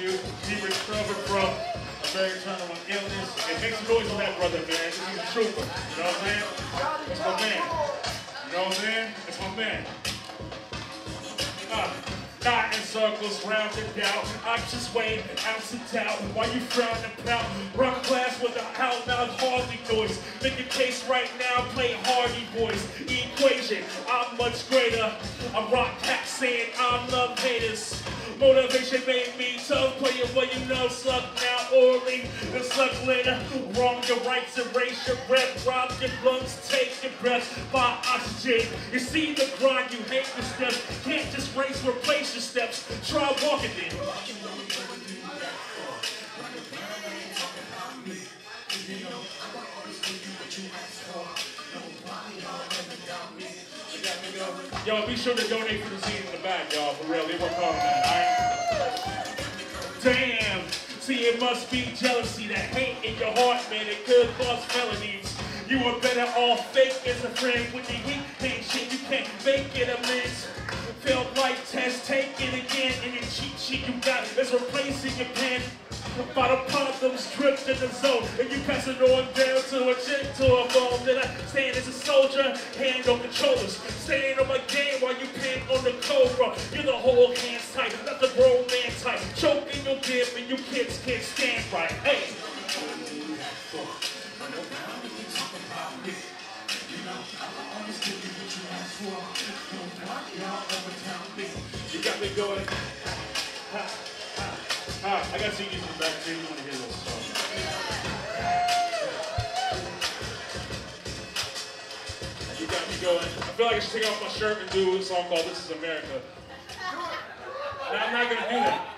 you. He recovered from a very terminal illness. And make some noise on that brother, man. He's a trooper. You know what I'm saying? That's my man. You know what I'm saying? That's my man. Not in circles, round and down. I'm just weighing ounce of doubt. Why you frown and pout? Run class with a out loud Harley noise. Make a case right now, play Hardy boys. Equation, I'm much greater. I rock pack saying I'm love haters. Motivation made me tough. Play it well, you know, suck now or leave and suck later. Wrong your rights, erase your breath. Rob your lungs, take your breath by oxygen. You see the grind, you hate the steps. Can't just race, replace your steps. Try walking then. Yo, be sure to donate for the Zine in the back, y'all. For real, they work hard on that, alright? Damn! See, it must be jealousy, that hate in your heart, man. It could cause felonies. You are better off fake as a friend. When you heat ain't shit, you can't make it amends. Failed life test, take it again. And your cheat sheet you got is replacing your pen. By the problems dripped in the zone, and you pass it on down to a chick to a bone. Then I stand as a soldier, hand on controllers, staying on my game while you pin on the cobra. You're the whole hands tight, not the grown man type. Choking your dip and you kids can't stand right. Hey. You got me going. I got CDs in the back too. You want to hear those songs? You got me going. I feel like I should take off my shirt and do a song called "This Is America." No, I'm not gonna do that.